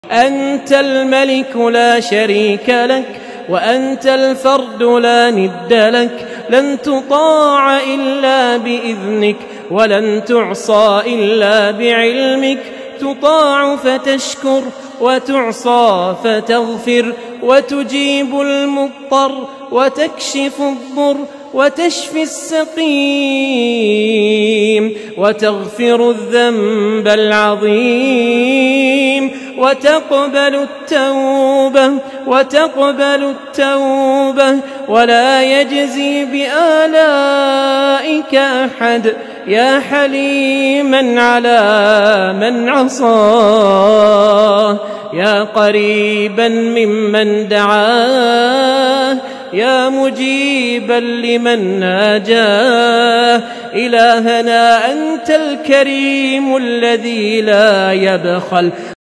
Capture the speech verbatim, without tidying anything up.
أنت الملك لا شريك لك، وأنت الفرد لا ند لك، لن تطاع إلا بإذنك، ولن تعصى إلا بعلمك، تطاع فتشكر، وتعصى فتغفر، وتجيب المضطر، وتكشف الضر، وتشفي السقيم، وتغفر الذنب العظيم، وتقبل التوبة وتقبل التوبة ولا يجزي بآلائك أحد، يا حليما على من عصاه، يا قريبا ممن دعاه، يا مجيبا لمن ناجاه. إلهنا أنت الكريم الذي لا يبخل.